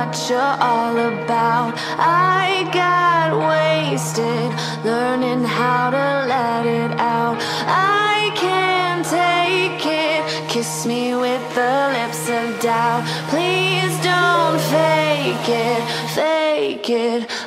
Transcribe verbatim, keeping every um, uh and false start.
what you're all about. I got wasted learning how to let it out. I can't take it. Kiss me with the lips of doubt. Please don't fake it, fake it.